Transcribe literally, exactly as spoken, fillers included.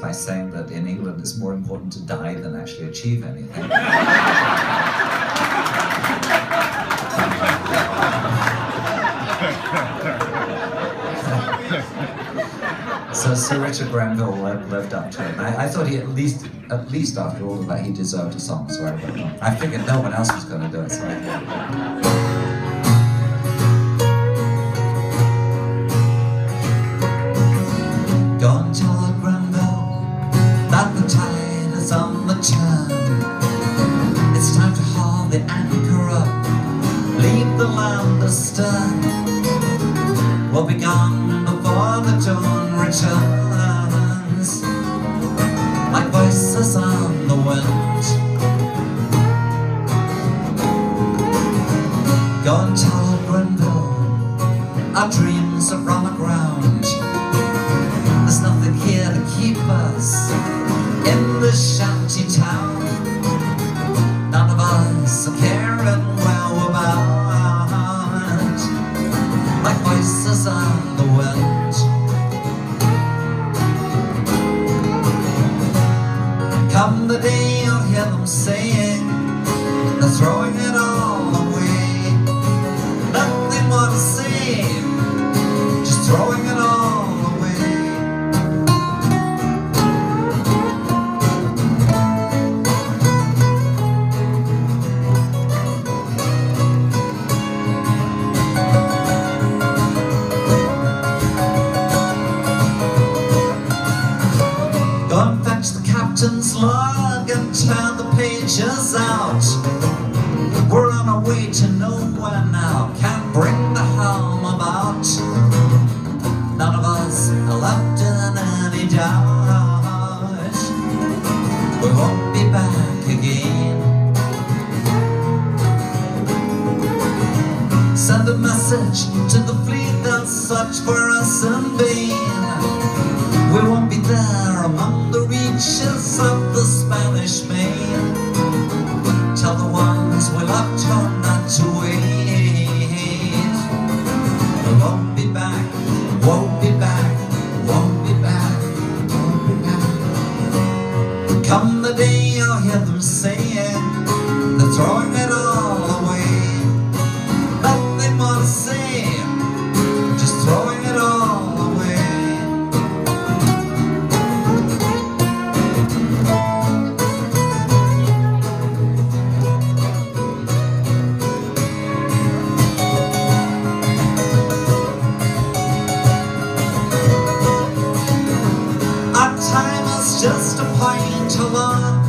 by saying that in England it's more important to die than actually achieve anything. So Sir Richard Grenville lived, lived up to it. I, I thought he at least, at least after all of that, he deserved a song. So I, I figured no one else was going to do it. So I did. Go and tell Lord Grenville that the tide is on the turn. It's time to haul the anchor up, leave the land astern. We'll be gone before the dawn returns, like voices on the wind. Go and tell Lord Grenville our dreams have run aground. There's nothing here to keep us in this shanty town. None of us are caring where we're bound, like voices on the wind. Come the day you'll hear them saying they're throwing it all away. Nothing more to say, just throwing it all away. Go and fetch the captain's log and turn the pages out. We're on our way to nowhere now, can't bring the helm about. None of us are left in any doubt. We won't be back again. Send a message to the fleet, they'll search for us in vain. We won't be there among the reaches of the Spanish Main. Tell the ones we left home not to wait. We won't be back, won't be back, won't be back, won't be back. Come the day you'll hear them saying they're throwing it all away. Nothing more to say, just throwing it all away. Just a pint along